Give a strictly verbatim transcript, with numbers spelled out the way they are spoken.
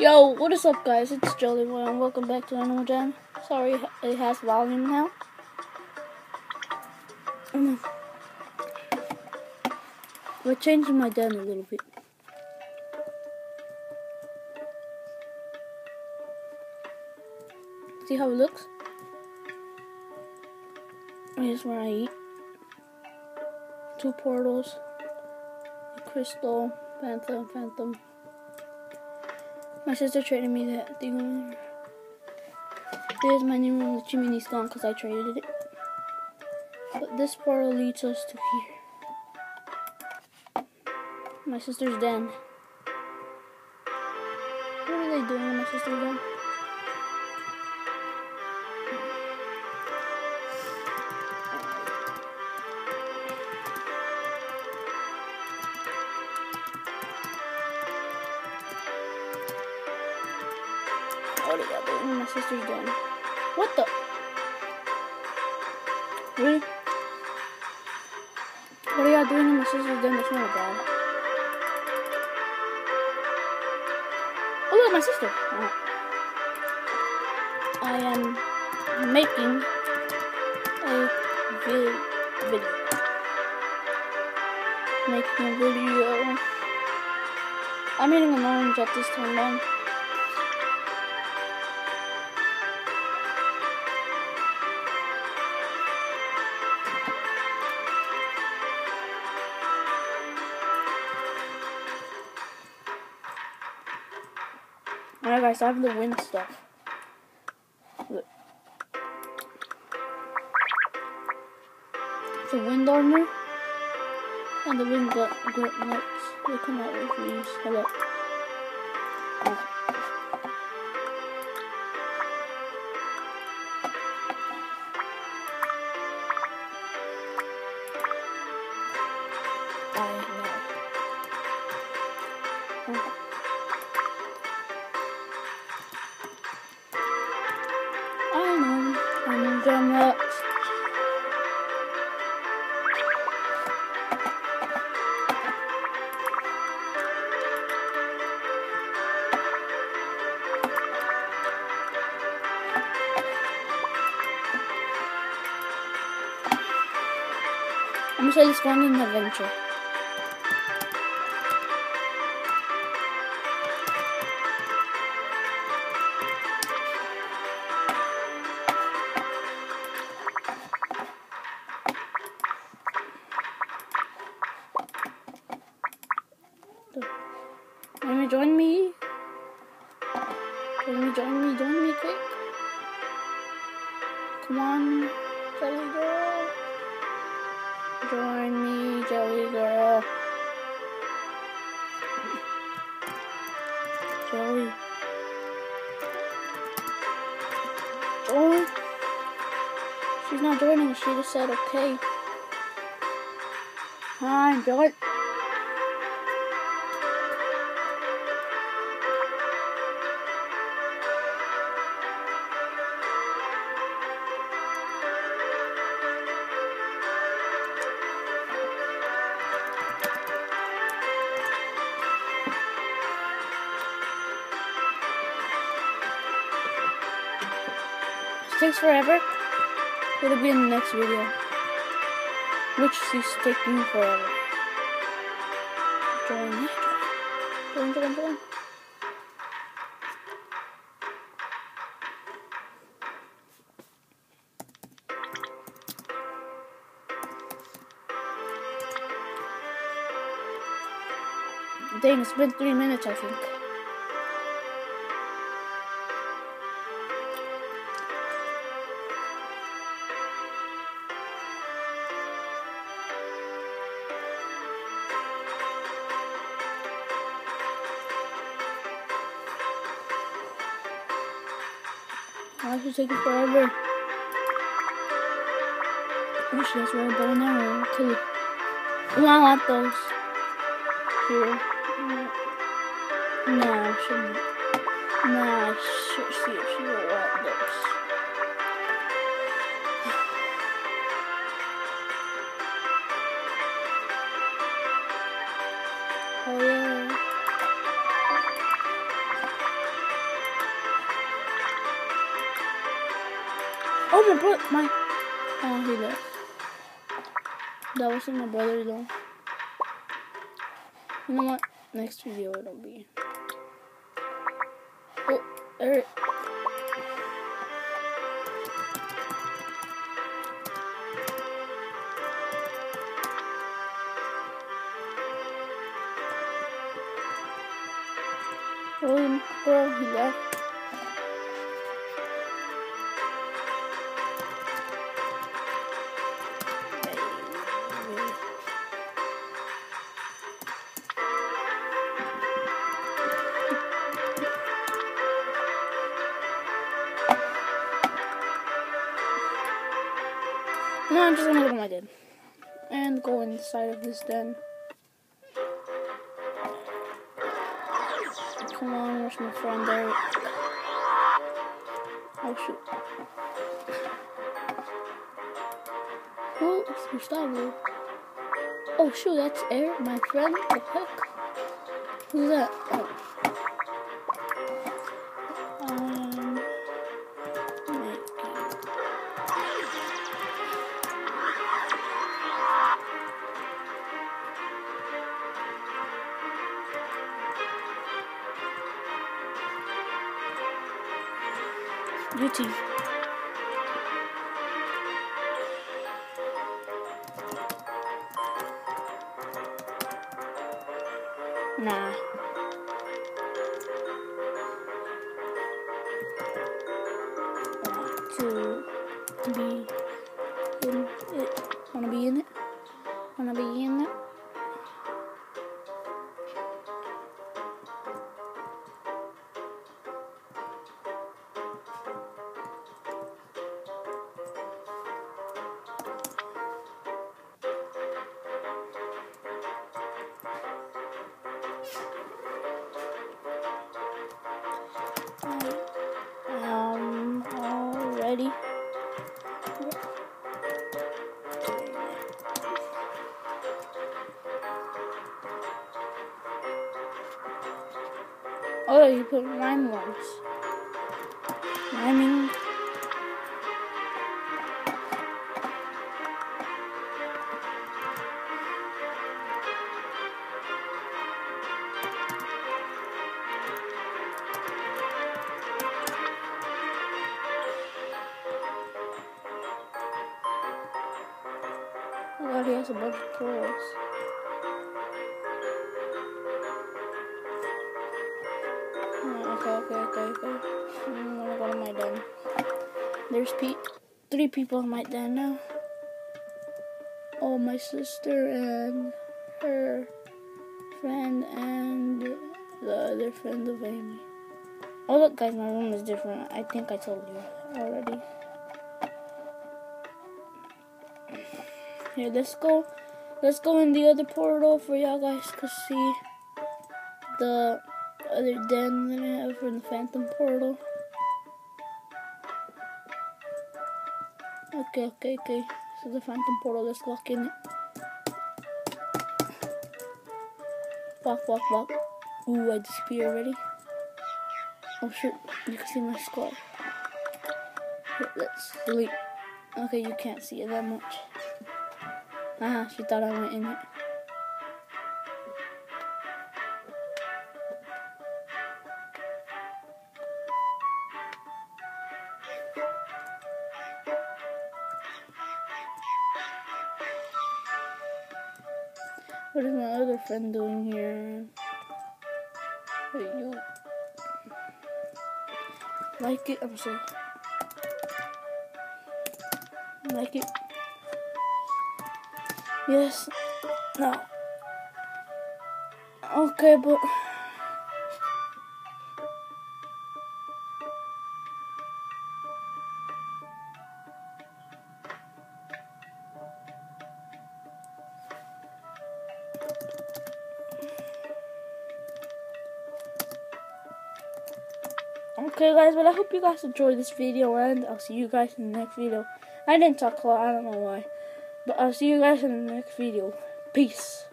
Yo, what is up, guys? It's Jolly Boy, and welcome back to Animal Jam. Sorry, it has volume now. We're changing my den a little bit. See how it looks? Here's where I eat. Two portals, a crystal, phantom, phantom. My sister traded me that thing. There's my new room. The chimney's gone because I traded it. But this portal leads us to here. My sister's den. What are they doing in my sister's den? What are y'all doing in my sister's den? What the? Really? What are y'all doing in my sister's den? That's not bad. Oh look, my sister! Oh. I am making a vi video. Making a video. I'm eating an orange at this time, man. Alright guys, I have the wind stuff. Look. It's a wind armor. And the wind gut nuts. They come out with these. Hello. Oh. I know. Oh. I know, I know so much. I'm gonna say this one in adventure. Join me, join me. Join me, join me, join me, quick. Come on, Jelly Girl. Join me, Jelly Girl. Jelly. Join. She's not joining, she just said okay. Hi, join. Takes forever. It'll be in the next video, which is taking forever. Join, join, join, join. Dang, it's been three minutes, I think. Why is it taking forever? Oh, she has red bow and arrow. Kill it. Oh, I want those. Here. Nah, I shouldn't. Nah, I should see if she will want those. Oh yeah. Oh, my brother, my, oh, he left. That wasn't my brother though. You know what? Next video it'll be. Oh, Eric. Oh, bro, he left. No, I'm just gonna go to my den and go inside of this den. Come on, where's my friend Eric? Oh shoot. Oh, it's Gustavo. Oh shoot, that's Eric, my friend. What the heck? Who's that? Oh. Um, YouTube. Nah. Want to be in it? Wanna be in it? Wanna be in it? Um, already. Oh, you put rhyme words. Rhyming. Oh god, he has a bunch of pearls. Oh, okay, okay, okay, okay. I'm gonna go to my den. There's pe three people in my den now. Oh, my sister and her friend and the other friend of Amy. Oh look guys, my room is different. I think I told you already. Here, let's go. Let's go in the other portal for y'all guys to see the other den that I have for the Phantom portal. Okay, okay, okay. So the Phantom portal, let's walk in it. Walk, walk, walk. Ooh, I disappeared already. Oh shoot, you can see my skull. Here, let's delete. Okay, you can't see it that much. Ah, she thought I went in it. What is my other friend doing here? Hey, you. Like it? I'm sorry. Like it? Yes. No. Okay, but okay guys, but I hope you guys enjoyed this video, and I'll see you guys in the next video. I didn't talk a lot, I don't know why. But I'll see you guys in the next video. Peace.